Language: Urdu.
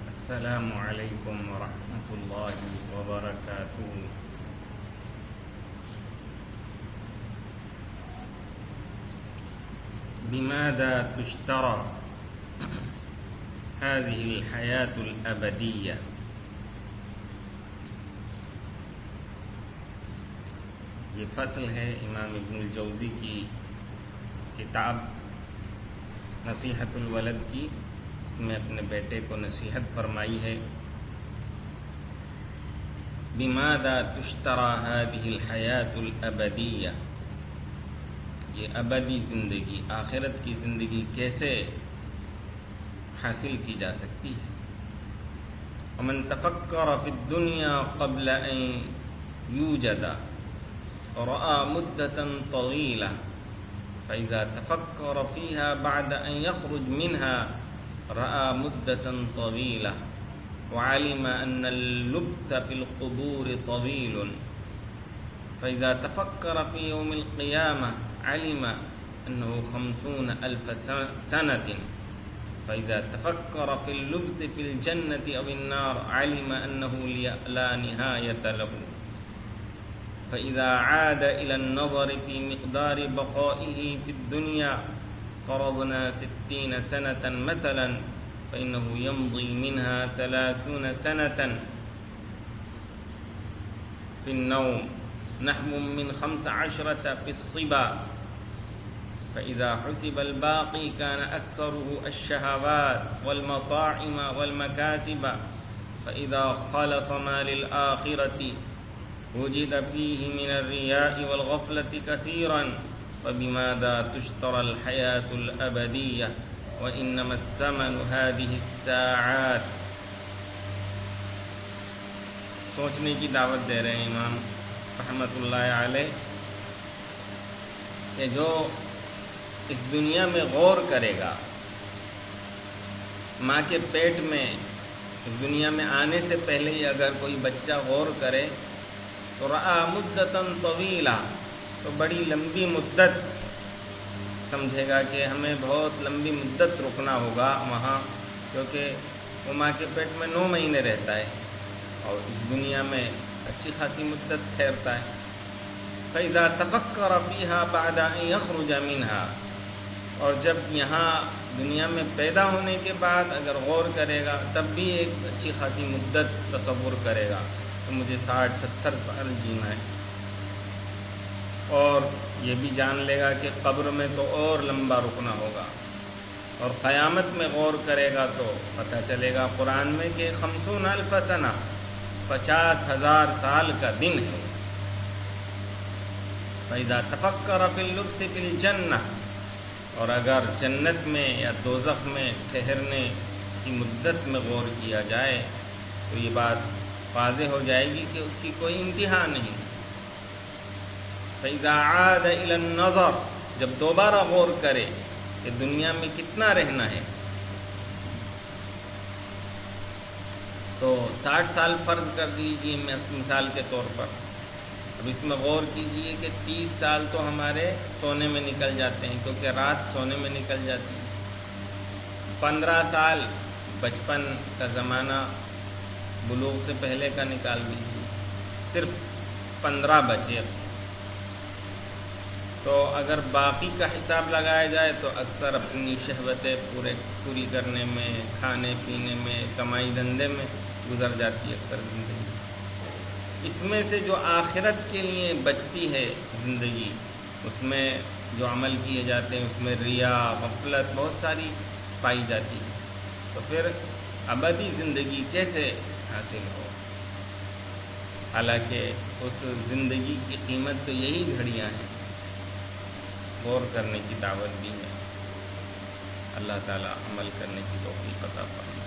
السلام علیکم ورحمۃ اللہ وبرکاتہ۔ بماذا تشترى هذه الحیاة الابدیہ؟ یہ فصل ہے امام ابن الجوزی کی کتاب نصیحت الولد کی، اس میں اپنے بیٹے کو نصیحت فرمائی ہے۔ بماذا تشترى هذه الحیاة الابدیہ، یہ ابدی زندگی، آخرت کی زندگی کیسے حاصل کی جا سکتی ہے؟ ومن تفکر فی الدنیا قبل ان یوجد رأى مدة طویلہ فإذا تفکر فیہا بعد ان یخرج منها رأى مدة طویلہ وعلم ان اللبث في القبور طویل فإذا تفکر في يوم القیامة علم أنه 50,000 سنة فإذا تفكر في اللبس في الجنة أو النار علم أنه لا نهاية له فإذا عاد إلى النظر في مقدار بقائه في الدنيا فرضنا 60 سنة مثلا فإنه يمضي منها 30 سنة في النوم نحو من 15 في الصبا فإذا حسب الباقي كان أكثره الشهوات والمطاعم والمكاسب فإذا خلص ما للآخرة وجد فيه من الرياء والغفلة كثيرا فبماذا تشترى الحياة الأبدية وإنما الثمن هذه الساعات۔ سوچنے کی دعوت دے رہے ہیں امام رحمۃ اللہ علیہ کہ جو اس دنیا میں غور کرے گا، ماں کے پیٹ میں اس دنیا میں آنے سے پہلے ہی اگر کوئی بچہ غور کرے تو رأى مدة طویلہ، تو بڑی لمبی مدت سمجھے گا کہ ہمیں بہت لمبی مدت رکنا ہوگا وہاں، کیونکہ وہ ماں کے پیٹ میں 9 مہینے رہتا ہے اور اس دنیا میں اچھی خاصی مدت ٹھہرتا ہے۔ فإذا تفکر فیہا بعد ان یخرج منها، اور جب یہاں دنیا میں پیدا ہونے کے بعد اگر غور کرے گا تب بھی ایک اچھی خاصی مدت تصور کرے گا کہ مجھے 60-70 سال جینا ہے، اور یہ بھی جان لے گا کہ قبر میں تو اور لمبا رکنا ہوگا، اور قیامت میں غور کرے گا تو پتہ چلے گا قرآن میں کہ 50,000 سنہ 50,000 سال کا دن ہے۔ فإذا تفکر فی اللبث فی الجنہ، اور اگر جنت میں یا دوزخ میں ٹھہرنے کی مدت میں غور کیا جائے تو یہ بات واضح ہو جائے گی کہ اس کی کوئی انتہا نہیں۔ فإذا عاد إلى النظر، جب دوبارہ غور کرے کہ دنیا میں کتنا رہنا ہے، تو 60 سال فرض کر لیجیے مثال کے طور پر، اب اس میں غور کیجئے کہ 30 سال تو ہمارے سونے میں نکل جاتے ہیں کیونکہ رات سونے میں نکل جاتی ہے، 15 سال بچپن کا زمانہ بلوغ سے پہلے کا نکال دیجیے، صرف 15 بچے، تو اگر باقی کا حساب لگایا جائے تو اکثر اپنی شہوتیں پوری کرنے میں، کھانے پینے میں، کمائی دھندے میں گزر جاتی ہے اکثر زندگی۔ اس میں سے جو آخرت کے لیے بچتی ہے زندگی، اس میں جو عمل کیے جاتے ہیں اس میں ریا، غفلت بہت ساری پائی جاتی ہے، تو پھر ابدی زندگی کیسے حاصل ہو؟ حالانکہ اس زندگی کی قیمت تو یہی گھڑیاں ہیں۔ غور کرنے کی دعوت دی ہے، اللہ تعالیٰ عمل کرنے کی توفیق عطا فرمائے۔